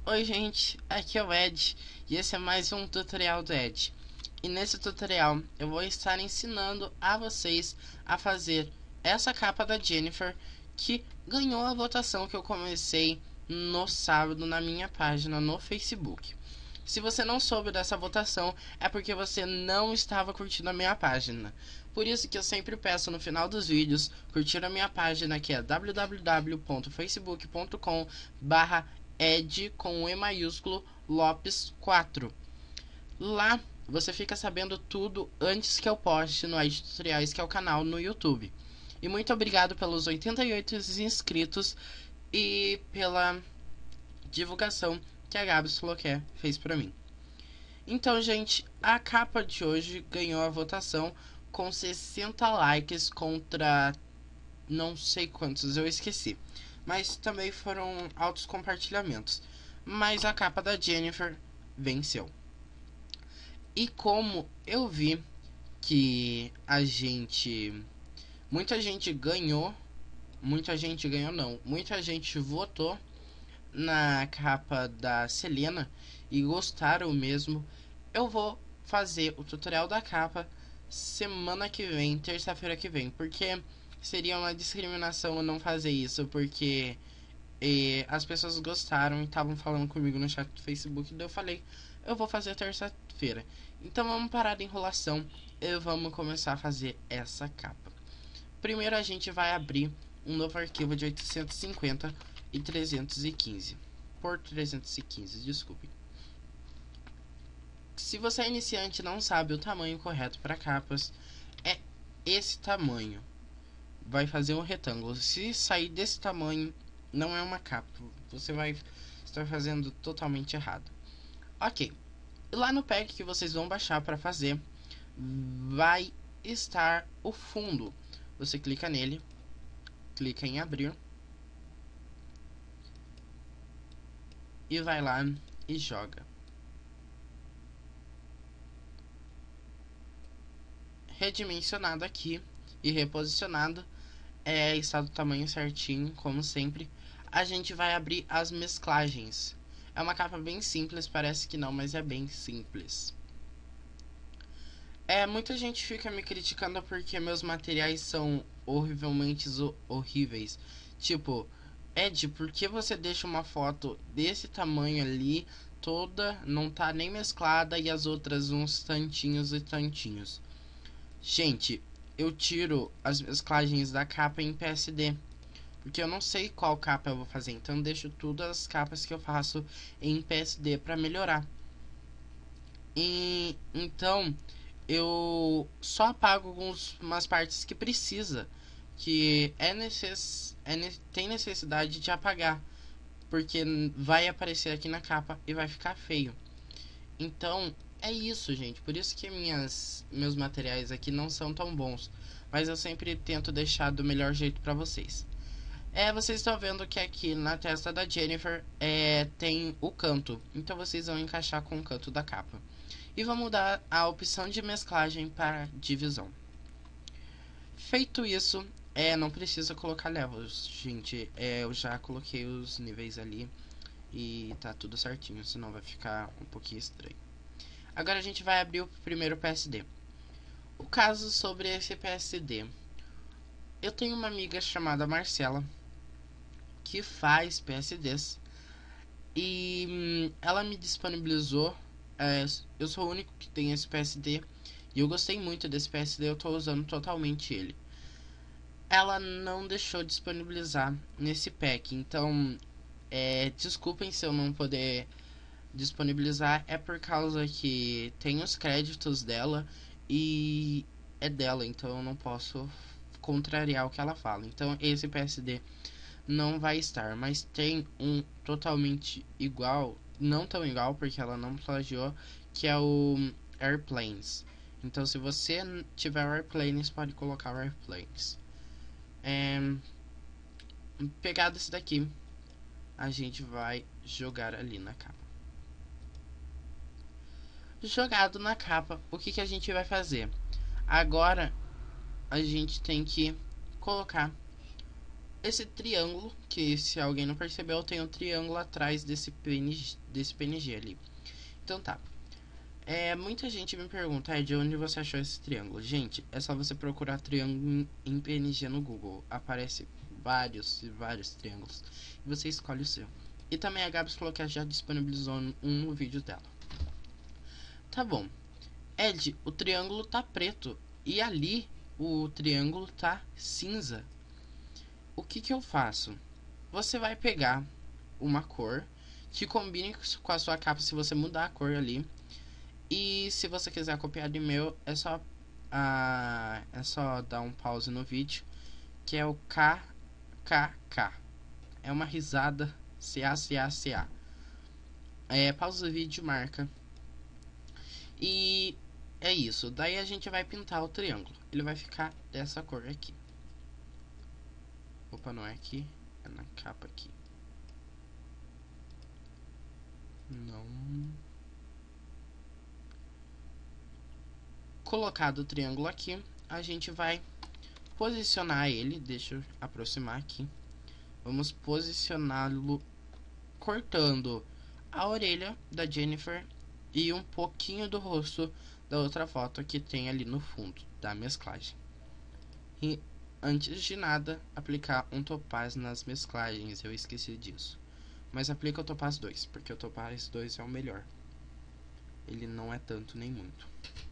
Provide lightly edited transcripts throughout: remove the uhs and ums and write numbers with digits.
Oi gente, aqui é o Ed e esse é mais um tutorial do Ed. E nesse tutorial eu vou estar ensinando a vocês a fazer essa capa da Jennifer que ganhou a votação que eu comecei no sábado na minha página no Facebook. Se você não soube dessa votação é porque você não estava curtindo a minha página. Por isso que eu sempre peço no final dos vídeos curtir a minha página, que é www.facebook.com/ed com E maiúsculo Lopes 4. Lá você fica sabendo tudo antes que eu poste no Ed Tutoriais, que é o canal no YouTube. E muito obrigado pelos 88 inscritos e pela divulgação que a Gabs Floquer fez pra mim. Então, gente, a capa de hoje ganhou a votação com 60 likes contra não sei quantos, eu esqueci. Mas também foram altos compartilhamentos. Mas a capa da Jennifer venceu. E como eu vi que muita gente ganhou não, muita gente votou na capa da Selena e gostaram mesmo, eu vou fazer o tutorial da capa semana que vem, terça-feira que vem, porque seria uma discriminação eu não fazer isso, porque as pessoas gostaram e estavam falando comigo no chat do Facebook, daí eu falei, eu vou fazer terça-feira. Então vamos parar de enrolação e vamos começar a fazer essa capa. Primeiro a gente vai abrir um novo arquivo de 850 e 315 por 315, desculpe. Se você é iniciante e não sabe o tamanho correto para capas, é esse tamanho. Vai fazer um retângulo. Se sair desse tamanho, não é uma capa. Você vai estar fazendo totalmente errado. Ok. Lá no pack que vocês vão baixar para fazer, vai estar o fundo. Você clica nele, clica em abrir e vai lá e joga. Redimensionado aqui e reposicionado, está do tamanho certinho, como sempre. A gente vai abrir as mesclagens. É uma capa bem simples, parece que não, mas é bem simples. Muita gente fica me criticando porque meus materiais são horrivelmente horríveis. Tipo, Ed, por que você deixa uma foto desse tamanho ali, toda, não tá nem mesclada, e as outras uns tantinhos e tantinhos? Gente, eu tiro as mesclagens da capa em PSD, porque eu não sei qual capa eu vou fazer, então eu deixo todas as capas que eu faço em PSD para melhorar. E então eu só apago umas partes que precisa, que tem necessidade de apagar, porque vai aparecer aqui na capa e vai ficar feio. Então é isso, gente, por isso que meus materiais aqui não são tão bons, mas eu sempre tento deixar do melhor jeito para vocês. Vocês estão vendo que aqui na testa da Jennifer tem o canto, então vocês vão encaixar com o canto da capa. E vou mudar a opção de mesclagem para divisão. Feito isso, não precisa colocar levels, gente. Eu já coloquei os níveis ali e tá tudo certinho, senão vai ficar um pouquinho estranho. Agora a gente vai abrir o primeiro PSD. O caso sobre esse PSD. Eu tenho uma amiga chamada Marcela que faz PSDs e ela me disponibilizou. Eu sou o único que tem esse PSD e eu gostei muito desse PSD, eu tô usando totalmente ele. Ela não deixou disponibilizar nesse pack, então desculpem se eu não poder disponibilizar, é por causa que tem os créditos dela e é dela, então eu não posso contrariar o que ela fala. Então esse PSD não vai estar, mas tem um totalmente igual, não tão igual porque ela não plagiou, que é o Airplanes. Então se você tiver o Airplanes, pode colocar o Airplanes. Pegado esse daqui, a gente vai jogar ali na capa. Jogado na capa, o que a gente vai fazer? Agora a gente tem que colocar esse triângulo, que se alguém não percebeu, tem um triângulo atrás desse PNG ali. Então tá. Muita gente me pergunta, de onde você achou esse triângulo? Gente, é só você procurar triângulo em PNG no Google. Aparece vários e vários triângulos. E você escolhe o seu. E também a Gabs falou que ela já disponibilizou um no vídeo dela. Tá bom. Ed, o triângulo tá preto. E ali o triângulo tá cinza. O que eu faço? Você vai pegar uma cor que combine com a sua capa se você mudar a cor ali. E se você quiser copiar de meu, é só dar um pause no vídeo, que é o KKK. É uma risada CACACA. Pausa o vídeo, marca. E é isso. Daí a gente vai pintar o triângulo. Ele vai ficar dessa cor aqui. Opa, não é aqui, é na capa aqui. Não. Colocado o triângulo aqui, a gente vai posicionar ele. Deixa eu aproximar aqui. Vamos posicioná-lo cortando a orelha da Jennifer e um pouquinho do rosto da outra foto que tem ali no fundo da mesclagem. E antes de nada, aplicar um topaz nas mesclagens. Eu esqueci disso. Mas aplica o topaz 2, porque o topaz 2 é o melhor. Ele não é tanto nem muito.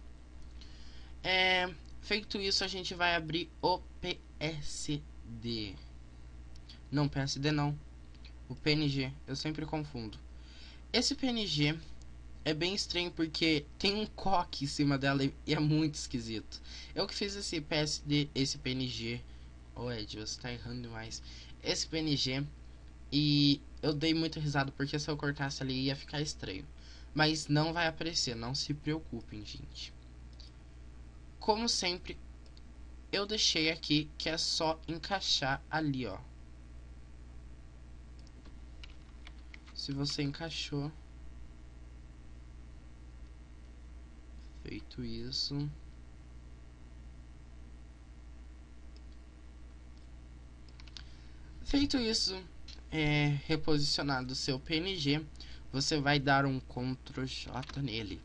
Feito isso, a gente vai abrir o PSD. Não, PSD não. O PNG, eu sempre confundo. Esse PNG é bem estranho porque tem um coque em cima dela e é muito esquisito. Eu que fiz esse PSD, esse PNG. Ed, você tá errando demais. Esse PNG. E eu dei muita risada porque se eu cortasse ali ia ficar estranho. Mas não vai aparecer, não se preocupem, gente. Como sempre, eu deixei aqui que é só encaixar ali, ó. Se você encaixou, feito isso, reposicionado o seu PNG, você vai dar um Ctrl J nele.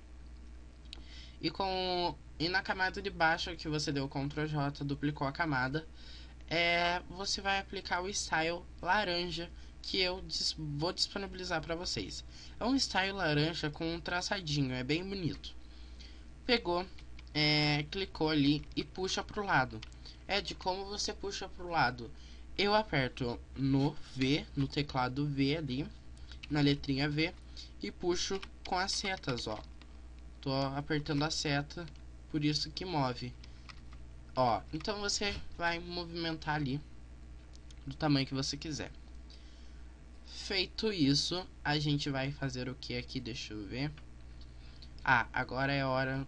E na camada de baixo que você deu Ctrl J, duplicou a camada, você vai aplicar o style laranja que eu vou disponibilizar para vocês. É um style laranja com um traçadinho, é bem bonito. Pegou, clicou ali e puxa para o lado. De como você puxa para o lado? Eu aperto no V, no teclado V ali, na letrinha V, e puxo com as setas, ó. Tô apertando a seta, por isso que move. Ó, então você vai movimentar ali do tamanho que você quiser. Feito isso, a gente vai fazer o que aqui? Deixa eu ver. Agora é hora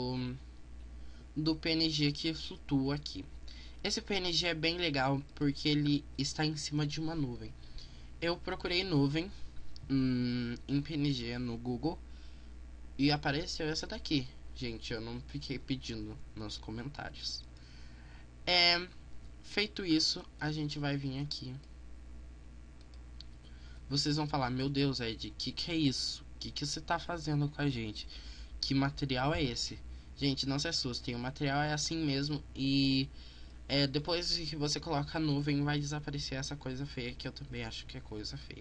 do PNG que flutua aqui. Esse PNG é bem legal porque ele está em cima de uma nuvem. Eu procurei nuvem em PNG no Google e apareceu essa daqui. Gente, eu não fiquei pedindo nos comentários. Feito isso, a gente vai vir aqui. Vocês vão falar, meu Deus, Ed, que é isso? Que você tá fazendo com a gente? Que material é esse? Gente, não se assustem, o material é assim mesmo e depois que você coloca a nuvem vai desaparecer essa coisa feia, que eu também acho que é coisa feia.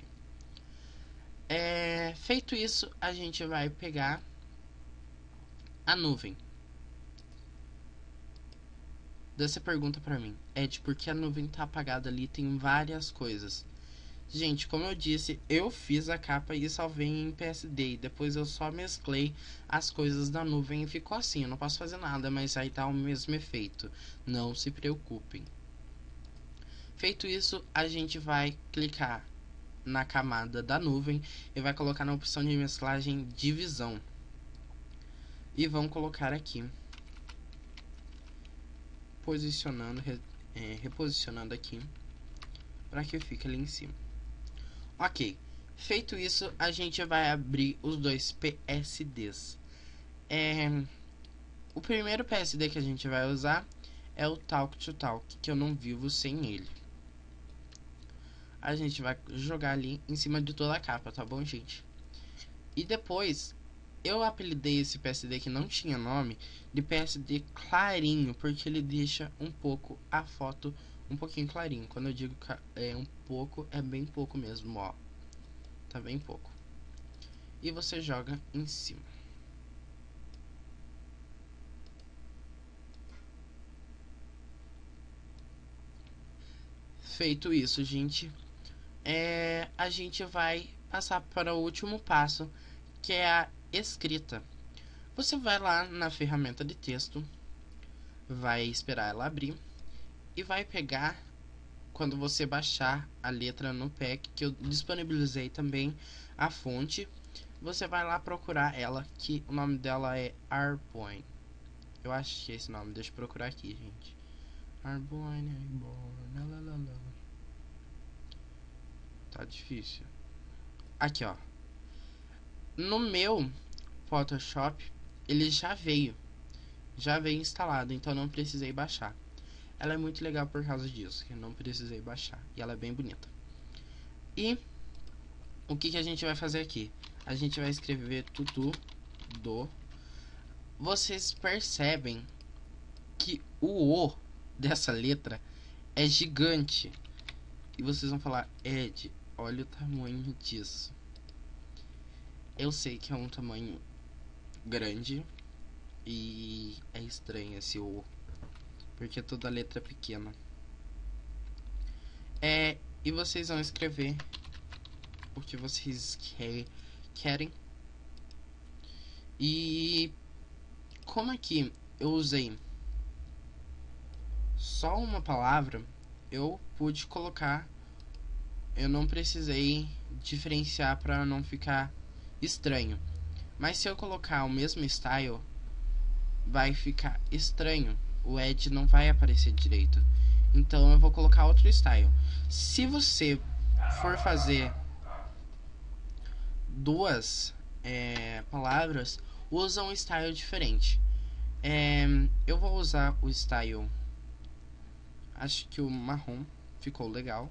Feito isso, a gente vai pegar a nuvem. Daí você pergunta pra mim, Ed, por que a nuvem tá apagada ali? Tem várias coisas. Gente, como eu disse, eu fiz a capa e salvei em PSD. E depois eu só mesclei as coisas da nuvem e ficou assim. Eu não posso fazer nada, mas aí tá o mesmo efeito. Não se preocupem. Feito isso, a gente vai clicar na camada da nuvem e vai colocar na opção de mesclagem divisão. E vamos colocar aqui. Posicionando, reposicionando aqui para que fique ali em cima. Ok, feito isso, a gente vai abrir os dois PSDs. O primeiro PSD que a gente vai usar é o Talk to Talk, que eu não vivo sem ele. a gente vai jogar ali em cima de toda a capa, tá bom, gente? E depois, eu apelidei esse PSD que não tinha nome de PSD clarinho, porque ele deixa um pouco a foto um pouquinho clarinho. Quando eu digo um pouco, é bem pouco mesmo, ó. Tá bem pouco. E você joga em cima. Feito isso, gente, a gente vai passar para o último passo, que é a escrita. Você vai lá na ferramenta de texto, vai esperar ela abrir e vai pegar, quando você baixar a letra no pack, que eu disponibilizei também a fonte, você vai lá procurar ela, que o nome dela é Arborn. Eu acho que é esse nome, deixa eu procurar aqui, gente. Arborn, tá difícil. Aqui, ó. No meu Photoshop, ele já veio instalado, então não precisei baixar. Ela é muito legal por causa disso, que eu não precisei baixar. E ela é bem bonita. E o que a gente vai fazer aqui? A gente vai escrever tutu do. Vocês percebem que o O dessa letra é gigante. E vocês vão falar, Ed, olha o tamanho disso. Eu sei que é um tamanho grande e é estranho esse O, porque toda letra é pequena. E vocês vão escrever o que vocês querem. E como aqui eu usei só uma palavra, eu pude colocar, eu não precisei diferenciar para não ficar estranho. Mas se eu colocar o mesmo style, vai ficar estranho. O Ed não vai aparecer direito. Então eu vou colocar outro style. Se você for fazer duas palavras, usa um style diferente. Eu vou usar o style, acho que o marrom ficou legal.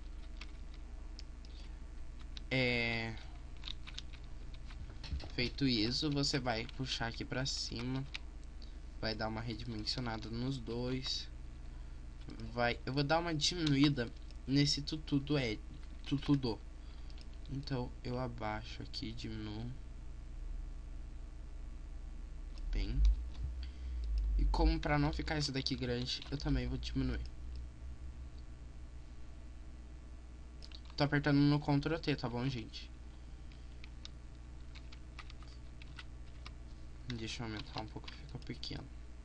Feito isso, você vai puxar aqui pra cima, vai dar uma redimensionada nos dois. Eu vou dar uma diminuída nesse tutu do. Então eu abaixo aqui, diminuo bem. E como pra não ficar isso daqui grande, eu também vou diminuir. Tô apertando no Ctrl T, tá bom, gente? Deixa eu aumentar um pouco, fica pequeno.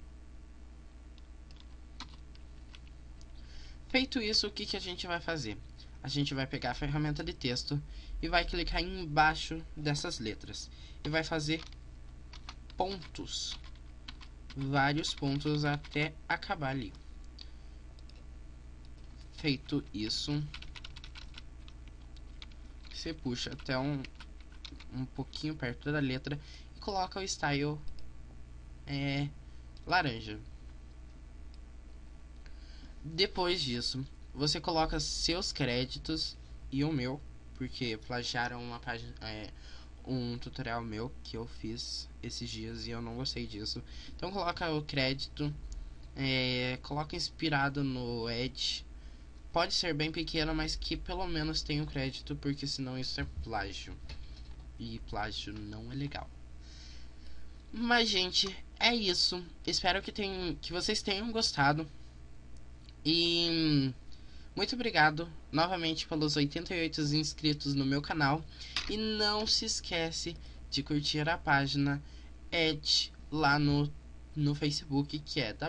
Feito isso, o que a gente vai fazer? A gente vai pegar a ferramenta de texto e vai clicar embaixo dessas letras. E vai fazer pontos. Vários pontos até acabar ali. Feito isso, você puxa até um pouquinho perto da letra e coloca o style laranja. Depois disso, você coloca seus créditos e o meu, porque plagiaram uma página, um tutorial meu que eu fiz esses dias e eu não gostei disso. Então coloca o crédito, coloca inspirado no Edge. Pode ser bem pequeno, mas que pelo menos tenha o crédito, porque senão isso é plágio. E plágio não é legal. Mas, gente, é isso. Espero que vocês tenham gostado. E muito obrigado novamente pelos 88 inscritos no meu canal. E não se esquece de curtir a página Ed lá no Facebook, que é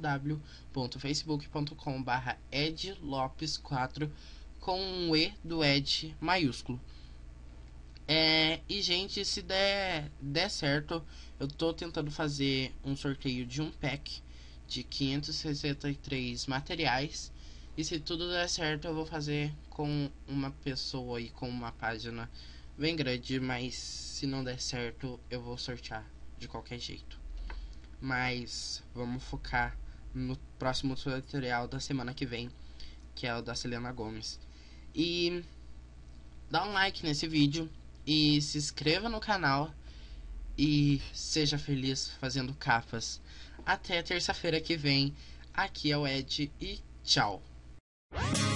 www.facebook.com/edlopes4 com um E do Ed maiúsculo. E gente, se der certo, eu tô tentando fazer um sorteio de um pack de 563 materiais. E se tudo der certo, eu vou fazer com uma pessoa e com uma página bem grande. Mas se não der certo, eu vou sortear de qualquer jeito. Mas vamos focar no próximo tutorial da semana que vem, que é o da Selena Gomez. E dá um like nesse vídeo e se inscreva no canal e seja feliz fazendo capas. Até terça-feira que vem. Aqui é o Ed e tchau.